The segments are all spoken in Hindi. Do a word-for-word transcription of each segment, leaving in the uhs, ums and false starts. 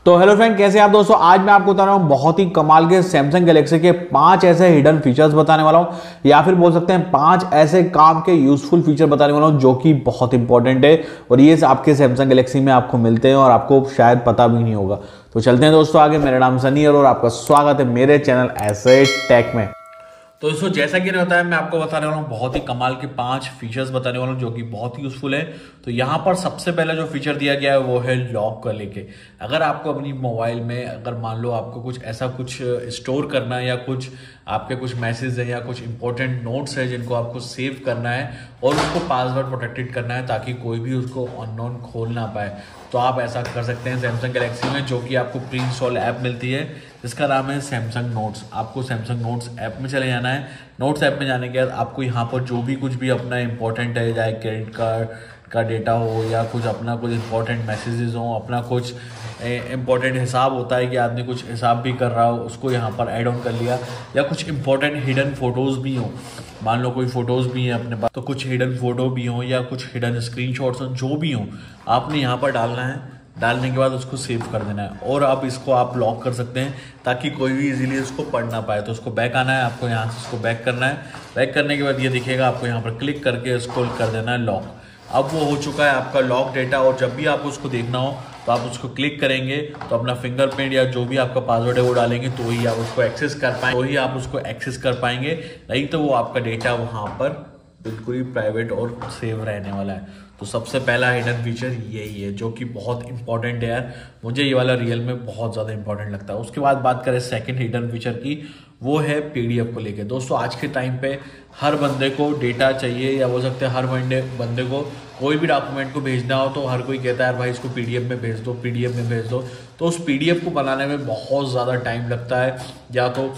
तो हेलो फ्रेंड, कैसे आप दोस्तों। आज मैं आपको बता रहा हूँ बहुत ही कमाल के सैमसंग गैलेक्सी के पांच ऐसे हिडन फीचर्स बताने वाला हूँ, या फिर बोल सकते हैं पांच ऐसे काम के यूजफुल फीचर बताने वाला हूँ जो कि बहुत इंपॉर्टेंट है और ये आपके सैमसंग गैलेक्सी में आपको मिलते हैं और आपको शायद पता भी नहीं होगा। तो चलते हैं दोस्तों आगे। मेरा नाम सनी है और आपका स्वागत है मेरे चैनल ऐसे टेक में। तो दोस्तों जैसा कि होता है, मैं आपको बताने वाला हूँ बहुत ही कमाल के पांच फीचर्स बताने वाला हूँ जो कि बहुत ही यूजफुल है। तो यहाँ पर सबसे पहला जो फीचर दिया गया है वो है लॉक को लेके। अगर आपको अपनी मोबाइल में अगर मान लो आपको कुछ ऐसा कुछ स्टोर करना है या कुछ आपके कुछ मैसेज है या कुछ इंपॉर्टेंट नोट्स है जिनको आपको सेव करना है और उसको पासवर्ड प्रोटेक्टेड करना है ताकि कोई भी उसको अननोन खोल ना पाए, तो आप ऐसा कर सकते हैं सैमसंग गैलेक्सी में, जो कि आपको प्री इंस्टॉल ऐप मिलती है जिसका नाम है सैमसंग नोट्स। आपको सैमसंग नोट्स ऐप में चले जाना है। नोट्स ऐप में जाने के बाद आपको यहाँ पर जो भी कुछ भी अपना इंपॉर्टेंट है, चाहे क्रेडिट कार्ड का डेटा हो या कुछ अपना कुछ इंपॉर्टेंट मैसेजेस हो, अपना कुछ इंपॉर्टेंट हिसाब होता है कि आदमी कुछ हिसाब भी कर रहा हो, उसको यहाँ पर ऐड ऑन कर लिया। या कुछ इंपॉर्टेंट हिडन फोटोज़ भी हो, मान लो कोई फोटोज़ भी हैं अपने पास, तो कुछ हिडन फोटो भी हो या कुछ हिडन स्क्रीनशॉट्स हो, जो भी हो आपने यहाँ पर डालना है। डालने के बाद उसको सेव कर देना है और अब इसको आप लॉक कर सकते हैं ताकि कोई भी इजीली उसको पढ़ ना पाए। तो उसको बैक आना है, आपको यहाँ से उसको बैक करना है। बैक करने के बाद ये दिखेगा, आपको यहाँ पर क्लिक करके उसको कर देना है लॉक। अब वो हो चुका है आपका लॉक डेटा, और जब भी आपको उसको देखना हो तो आप उसको क्लिक करेंगे तो अपना फिंगरप्रिंट या जो भी आपका पासवर्ड है वो डालेंगे तो ही आप उसको एक्सेस कर पाएंगे, तो ही आप उसको एक्सेस कर पाएंगे। नहीं तो वो आपका डेटा वहाँ पर बिल्कुल ही प्राइवेट और सेव रहने वाला है। तो सबसे पहला हिडन फीचर यही है जो कि बहुत इंपॉर्टेंट है यार, मुझे ये वाला रियल में बहुत ज़्यादा इंपॉर्टेंट लगता है। उसके बाद बात करें सेकंड हिडन फीचर की, वो है पीडीएफ को लेके। दोस्तों आज के टाइम पे हर बंदे को डेटा चाहिए, या बोल सकते हैं हर बंदे बंदे को कोई भी डॉक्यूमेंट को भेजना हो तो हर कोई कहता है यार भाई इसको पीडीएफ में भेज दो, पीडीएफ में भेज दो। तो उस पीडीएफ को बनाने में बहुत ज़्यादा टाइम लगता है, या तो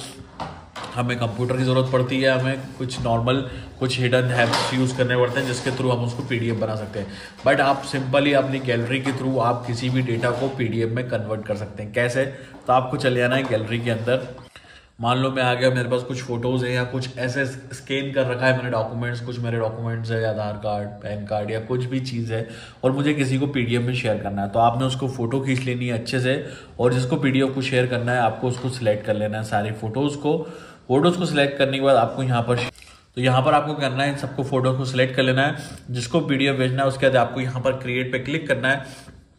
हमें कंप्यूटर की ज़रूरत पड़ती है, हमें कुछ नॉर्मल कुछ हिडन ऐप्स यूज़ करने पड़ते हैं जिसके थ्रू हम उसको पीडीएफ बना सकते हैं। बट आप सिंपली अपनी गैलरी के थ्रू आप किसी भी डेटा को पीडीएफ में कन्वर्ट कर सकते हैं। कैसे? तो आपको चले जाना है गैलरी के अंदर। मान लो मैं आ गया, मेरे पास कुछ फोटोज़ हैं या कुछ ऐसे स्कैन कर रखा है मैंने डॉक्यूमेंट्स, कुछ मेरे डॉक्यूमेंट्स है, आधार कार्ड, पैन कार्ड या कुछ भी चीज़ है, और मुझे किसी को पीडीएफ में शेयर करना है। तो आपने उसको फोटो खींच लेनी है अच्छे से, और जिसको पीडीएफ को शेयर करना है आपको उसको सिलेक्ट कर लेना है सारी फोटोज़ को। फोटोज़ को सिलेक्ट करने के बाद आपको यहाँ पर तो यहाँ पर आपको करना है इन सबको फोटो को सिलेक्ट कर लेना है, जिसको पीडीएफ भेजना है। उसके बाद आपको यहाँ पर क्रिएट पे क्लिक करना है।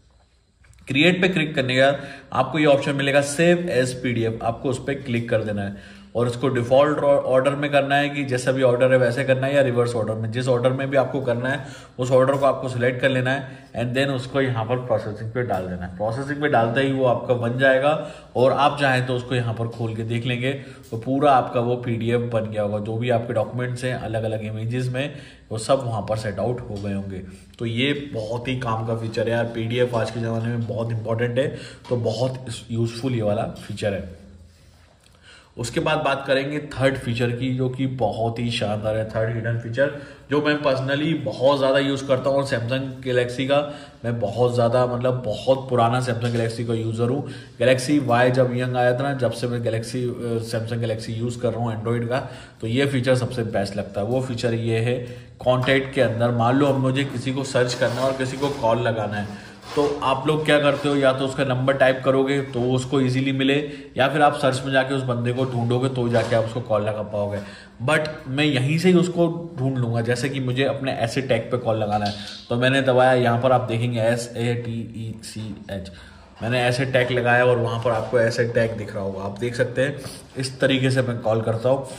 क्रिएट पे क्लिक करने के बाद आपको ये ऑप्शन मिलेगा सेव एज पीडीएफ, आपको उस पर क्लिक कर देना है और इसको डिफॉल्ट ऑर्डर में करना है कि जैसा भी ऑर्डर है वैसे करना है, या रिवर्स ऑर्डर में, जिस ऑर्डर में भी आपको करना है उस ऑर्डर को आपको सिलेक्ट कर लेना है एंड देन उसको यहाँ पर प्रोसेसिंग पे डाल देना है। प्रोसेसिंग पे डालते ही वो आपका बन जाएगा और आप चाहें तो उसको यहाँ पर खोल के देख लेंगे तो पूरा आपका वो पीडीएफ बन गया होगा। जो भी आपके डॉक्यूमेंट्स हैं अलग अलग इमेजेस में, वो सब वहाँ पर सेट आउट हो गए होंगे। तो ये बहुत ही काम का फीचर है यार, पीडीएफ आज के ज़माने में बहुत इंपॉर्टेंट है, तो बहुत यूजफुल ये वाला फीचर है। उसके बाद बात करेंगे थर्ड फीचर की, जो कि बहुत ही शानदार है। थर्ड हिडन फीचर जो मैं पर्सनली बहुत ज़्यादा यूज़ करता हूँ, और सैमसंग गैलेक्सी का मैं बहुत ज़्यादा मतलब बहुत पुराना सैमसंग गैलेक्सी का यूज़र हूँ। गैलेक्सी वाई जब यंग आया था ना, जब से मैं गैलेक्सी सैमसंग गैलेक्सी यूज़ कर रहा हूँ एंड्रॉइड का, तो ये फीचर सबसे बेस्ट लगता है। वो फीचर ये है, कॉन्टैक्ट के अंदर मान लो अब मुझे किसी को सर्च करना है और किसी को कॉल लगाना है, तो आप लोग क्या करते हो, या तो उसका नंबर टाइप करोगे तो उसको इजीली मिले, या फिर आप सर्च में जाके उस बंदे को ढूंढोगे तो जाके आप उसको कॉल लगा पाओगे। बट मैं यहीं से ही उसको ढूंढ लूँगा। जैसे कि मुझे अपने ऐसे टैग पे कॉल लगाना है, तो मैंने दबाया, यहाँ पर आप देखेंगे S A T E C H, मैंने ऐसे टैग लगाया और वहाँ पर आपको ऐसे टैग दिख रहा होगा, आप देख सकते हैं। इस तरीके से मैं कॉल करता हूँ।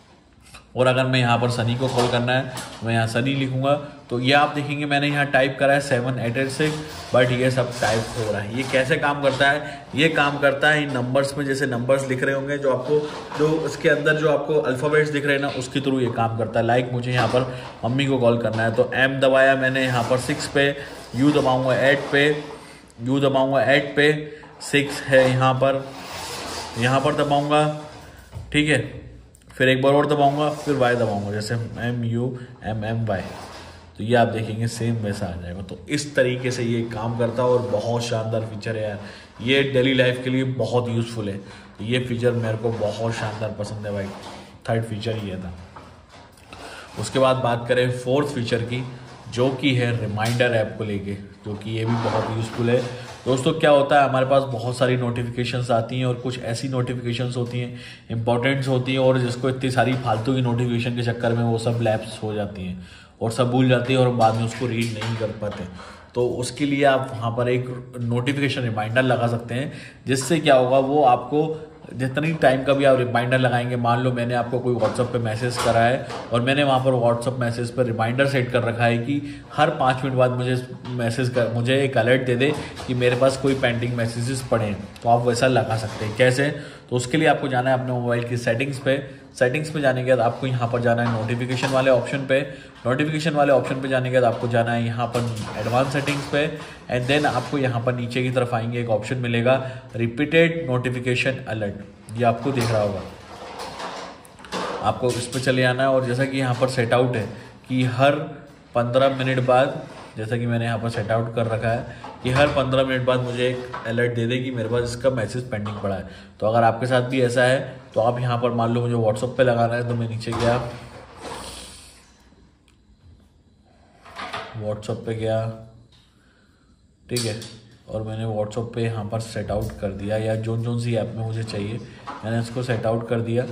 और अगर मैं यहाँ पर सनी को कॉल करना है तो मैं यहाँ सनी लिखूंगा, तो ये आप देखेंगे मैंने यहाँ टाइप करा है seven eight eight six, but ये सब टाइप हो रहा है। ये कैसे काम करता है? ये काम करता है इन नंबर्स में, जैसे नंबर्स लिख रहे होंगे जो आपको, जो उसके अंदर जो आपको अल्फ़ाबेट्स दिख रहे हैं ना, उसके थ्रू ये काम करता है। लाइक मुझे यहाँ पर मम्मी को कॉल करना है तो एम दबाया मैंने यहाँ पर सिक्स पे, यू दबाऊँगा एट पे, यू दबाऊँगा एट पे, सिक्स है यहाँ पर, यहाँ पर दबाऊँगा, ठीक है, फिर एक बार और दबाऊंगा, फिर वाई दबाऊंगा, जैसे M U M M Y, तो ये आप देखेंगे सेम वैसा आ जाएगा। तो इस तरीके से ये काम करता है और बहुत शानदार फीचर है यार, ये डेली लाइफ के लिए बहुत यूज़फुल है। तो ये फीचर मेरे को बहुत शानदार पसंद है भाई, थर्ड फीचर ये था। उसके बाद बात करें फोर्थ फीचर की, जो कि है रिमाइंडर ऐप को लेके, जो कि ये भी बहुत यूज़फुल है। दोस्तों क्या होता है, हमारे पास बहुत सारी नोटिफिकेशंस आती हैं और कुछ ऐसी नोटिफिकेशंस होती हैं इंपॉर्टेंट्स होती हैं और जिसको इतनी सारी फालतू की नोटिफिकेशन के चक्कर में वो सब लैप्स हो जाती हैं और सब भूल जाती है और बाद में उसको रीड नहीं कर पाते। तो उसके लिए आप वहाँ पर एक नोटिफिकेशन रिमाइंडर लगा सकते हैं, जिससे क्या होगा, वो आपको जितनी टाइम का भी आप रिमाइंडर लगाएंगे, मान लो मैंने आपको कोई व्हाट्सअप पे मैसेज करा है और मैंने वहाँ पर व्हाट्सअप मैसेज पर रिमाइंडर सेट कर रखा है कि हर पाँच मिनट बाद मुझे मैसेज कर मुझे एक अलर्ट दे दे कि मेरे पास कोई पेंडिंग मैसेजेस पड़े हैं, तो आप वैसा लगा सकते हैं। कैसे? तो उसके लिए आपको जाना है अपने मोबाइल की सेटिंग्स पे। सेटिंग्स पे जाने के बाद आपको यहाँ पर जाना है नोटिफिकेशन वाले ऑप्शन पे। नोटिफिकेशन वाले ऑप्शन पे जाने के बाद आपको जाना है यहाँ पर एडवांस सेटिंग्स पे एंड देन आपको यहाँ पर नीचे की तरफ आएंगे, एक ऑप्शन मिलेगा रिपीटेड नोटिफिकेशन अलर्ट, ये आपको दिख रहा होगा। आपको इस पर चले आना है और जैसा कि यहाँ पर सेट आउट है कि हर पंद्रह मिनट बाद, जैसा कि मैंने यहाँ पर सेट आउट कर रखा है कि हर पंद्रह मिनट बाद मुझे एक अलर्ट दे दे कि मेरे पास इसका मैसेज पेंडिंग पड़ा है। तो अगर आपके साथ भी ऐसा है तो आप यहाँ पर मान लो मुझे व्हाट्सएप पे लगाना है, तो मैं नीचे गया, व्हाट्सएप पे गया, ठीक है, और मैंने व्हाट्सएप पे यहाँ पर सेट आउट कर दिया, या जो जो सी ऐप में मुझे चाहिए मैंने इसको सेट आउट कर दिया।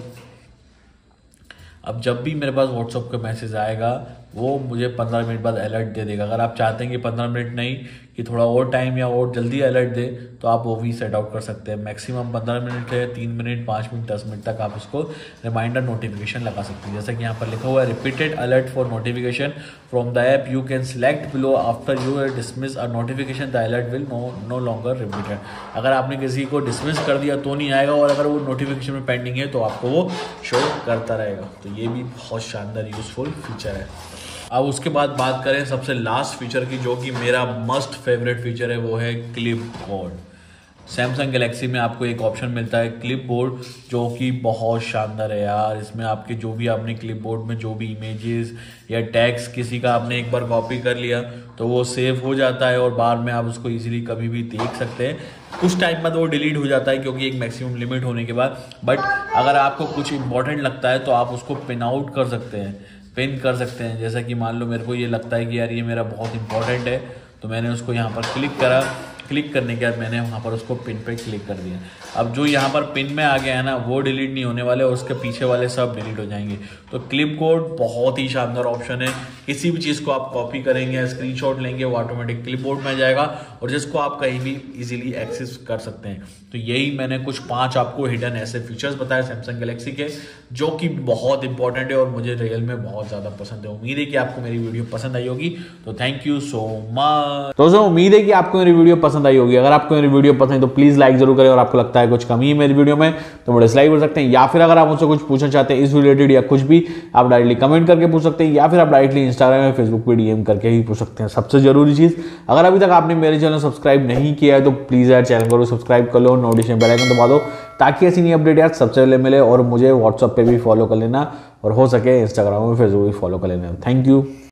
अब जब भी मेरे पास व्हाट्सएप का मैसेज आएगा वो मुझे पंद्रह मिनट बाद अलर्ट दे देगा। अगर आप चाहते हैं कि पंद्रह मिनट नहीं कि थोड़ा और टाइम या और जल्दी अलर्ट दे, तो आप वो भी सेट आउट कर सकते हैं। मैक्सिमम पंद्रह मिनट है, तीन मिनट, पाँच मिनट, दस मिनट तक आप उसको रिमाइंडर नोटिफिकेशन लगा सकते हैं। जैसा कि यहाँ पर लिखा हुआ है repeated alert for notification from the app, you can select below after you dismiss a notification the alert will no no longer repeated. अगर आपने किसी को डिसमिस कर दिया तो नहीं आएगा, और अगर वो नोटिफिकेशन में पेंडिंग है तो आपको वो शो करता रहेगा। तो ये भी बहुत शानदार यूजफुल फीचर है। अब उसके बाद बात करें सबसे लास्ट फीचर की, जो कि मेरा मस्ट फेवरेट फीचर है, वो है क्लिप बोर्ड। सैमसंग गैलेक्सी में आपको एक ऑप्शन मिलता है क्लिप बोर्ड, जो कि बहुत शानदार है यार। इसमें आपके जो भी आपने क्लिप बोर्ड में जो भी इमेजेस या टैग्स किसी का आपने एक बार कॉपी कर लिया तो वो सेव हो जाता है और बाद में आप उसको इजीली कभी भी देख सकते हैं। कुछ टाइम बाद वो डिलीट हो जाता है क्योंकि एक मैक्सिमम लिमिट होने के बाद, बट अगर आपको कुछ इंपॉर्टेंट लगता है तो आप उसको पिन आउट कर सकते हैं, पिन कर सकते हैं। जैसा कि मान लो मेरे को ये लगता है कि यार ये मेरा बहुत इंपॉर्टेंट है, तो मैंने उसको यहाँ पर क्लिक करा, क्लिक करने के बाद मैंने वहाँ पर उसको पिन पे क्लिक कर दिया। अब जो यहाँ पर पिन में आ गया है ना, वो डिलीट नहीं होने वाले और उसके पीछे वाले सब डिलीट हो जाएंगे। तो क्लिप बोर्ड बहुत ही शानदार ऑप्शन है। किसी भी चीज़ को आप कॉपी करेंगे या स्क्रीनशॉट लेंगे, वो ऑटोमेटिक क्लिप बोर्ड में जाएगा और जिसको आप कहीं भी इजीली एक्सेस कर सकते हैं। तो यही मैंने कुछ पांच आपको हिडन ऐसे फीचर्स बताए सैमसंग गैलेक्सी के, जो कि बहुत इंपॉर्टेंट है और मुझे रियल में बहुत ज़्यादा पसंद है। उम्मीद है कि आपको मेरी वीडियो पसंद आई होगी, तो थैंक यू सो मच दोस्तों। उम्मीद है कि आपको मेरी वीडियो पसंद आई होगी। अगर आपको मेरी वीडियो पसंद है तो प्लीज़ लाइक जरूर करें, और आपको लगता है कुछ कमी है मेरी वीडियो में तो वो डिसलाइक कर सकते हैं, या फिर अगर आप मुझसे कुछ पूछना चाहते हैं इस रिलेटेड या कुछ भी, आप डायरेक्टली कमेंट करके पूछ सकते हैं, या फिर आप डायरेक्टली इंस्टाग्राम या फेसबुक पे डीएम करके ही पूछ सकते हैं। सबसे जरूरी चीज़, अगर अभी तक आपने मेरे चैनल सब्सक्राइब नहीं किया है तो प्लीज़ यार चैनल को सब्सक्राइब कर लो, नोटिफिकेशन बेल आइकन दबा दो, ताकि ऐसी नई अपडेट यार सबसे पहले मिले। और मुझे व्हाट्सएप पे भी फॉलो कर लेना, और हो सके इंस्टाग्राम और फेसबुक भी फॉलो कर लेना। Thank you.